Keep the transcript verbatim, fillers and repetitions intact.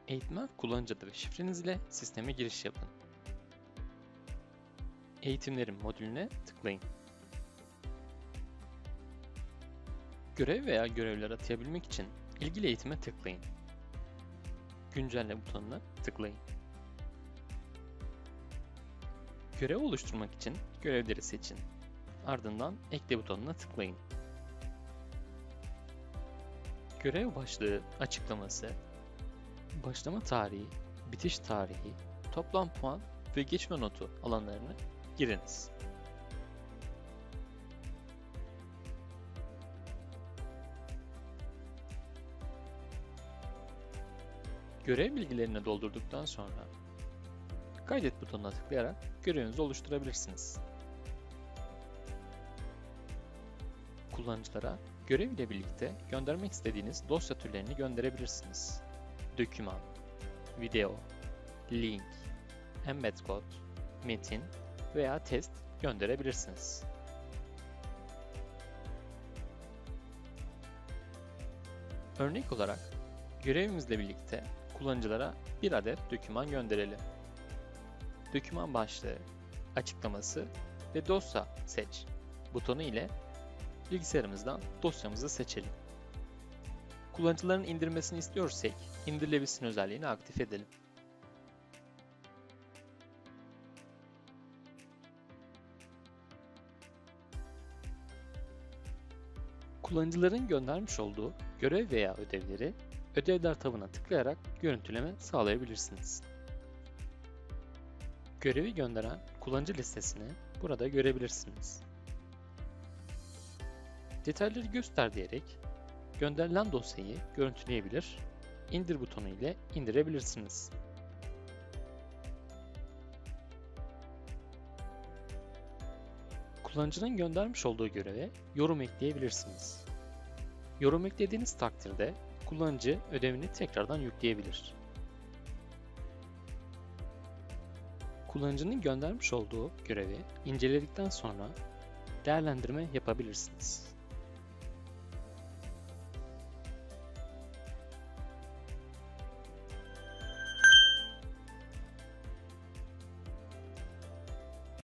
Eğitmen kullanıcı adı ve şifreniz ile sisteme giriş yapın. Eğitimlerin modülüne tıklayın. Görev veya görevler atayabilmek için ilgili eğitime tıklayın. Güncelle butonuna tıklayın. Görev oluşturmak için görevleri seçin. Ardından ekle butonuna tıklayın. Görev başlığı, açıklaması, başlama tarihi, bitiş tarihi, toplam puan ve geçme notu alanlarını giriniz. Görev bilgilerini doldurduktan sonra kaydet butonuna tıklayarak görevinizi oluşturabilirsiniz. Kullanıcılara görev ile birlikte göndermek istediğiniz dosya türlerini gönderebilirsiniz. Doküman, video, link, embed kod, metin veya test gönderebilirsiniz. Örnek olarak görevimizle birlikte kullanıcılara bir adet doküman gönderelim. Doküman başlığı, açıklaması ve dosya seç butonu ile bilgisayarımızdan dosyamızı seçelim. Kullanıcıların indirmesini istiyorsak indirilebilsin özelliğini aktif edelim. Kullanıcıların göndermiş olduğu görev veya ödevleri ödevler tabına tıklayarak görüntüleme sağlayabilirsiniz. Görevi gönderen kullanıcı listesini burada görebilirsiniz. Detayları göster diyerek gönderilen dosyayı görüntüleyebilir, indir butonu ile indirebilirsiniz. Kullanıcının göndermiş olduğu göreve yorum ekleyebilirsiniz. Yorum eklediğiniz takdirde kullanıcı ödevini tekrardan yükleyebilir. Kullanıcının göndermiş olduğu görevi inceledikten sonra değerlendirme yapabilirsiniz.